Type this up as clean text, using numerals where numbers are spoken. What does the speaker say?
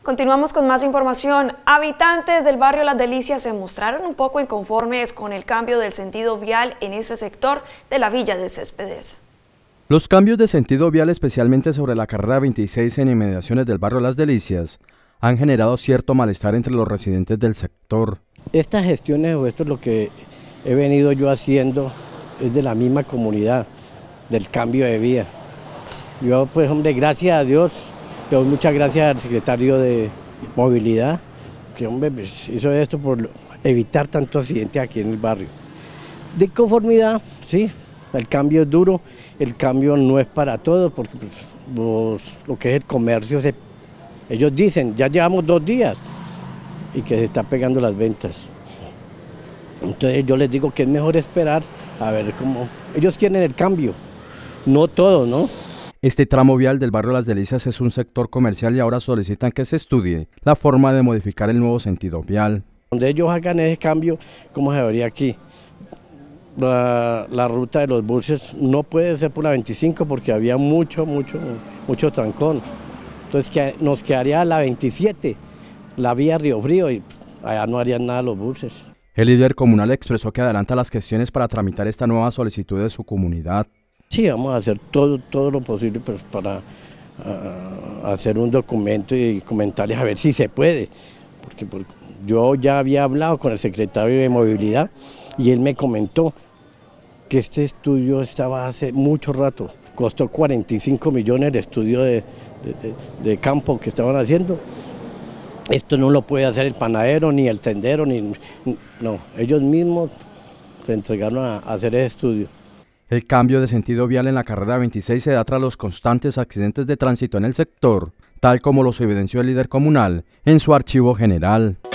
Continuamos con más información. Habitantes del barrio Las Delicias se mostraron un poco inconformes con el cambio del sentido vial en ese sector de la Villa de Céspedes. Los cambios de sentido vial, especialmente sobre la carrera 26 en inmediaciones del barrio Las Delicias, han generado cierto malestar entre los residentes del sector. Estas gestiones o esto es lo que he venido yo haciendo es de la misma comunidad, del cambio de vía. Yo pues hombre, gracias a Dios, le doy muchas gracias al secretario de Movilidad, que hombre pues, hizo esto por evitar tanto accidente aquí en el barrio. De conformidad, sí, el cambio es duro, el cambio no es para todos, porque pues, lo que es el comercio, ellos dicen, ya llevamos 2 días y que se está pegando las ventas. Entonces yo les digo que es mejor esperar a ver cómo. Ellos quieren el cambio, no todo, ¿no? Este tramo vial del barrio Las Delicias es un sector comercial y ahora solicitan que se estudie la forma de modificar el nuevo sentido vial. Donde ellos hagan ese cambio, ¿cómo se vería aquí? La ruta de los buses no puede ser por la 25 porque había mucho trancón. Entonces nos quedaría la 27, la vía Río Frío, y allá no harían nada los buses. El líder comunal expresó que adelanta las gestiones para tramitar esta nueva solicitud de su comunidad. Sí, vamos a hacer todo lo posible pues, para hacer un documento y comentarles a ver si se puede. Porque yo ya había hablado con el secretario de Movilidad y él me comentó que este estudio estaba hace mucho rato. Costó 45 millones el estudio de campo que estaban haciendo. Esto no lo puede hacer el panadero, ni el tendero, no, ellos mismos se entregaron a hacer ese estudio. El cambio de sentido vial en la carrera 26 se da tras los constantes accidentes de tránsito en el sector, tal como los evidenció el líder comunal en su archivo general.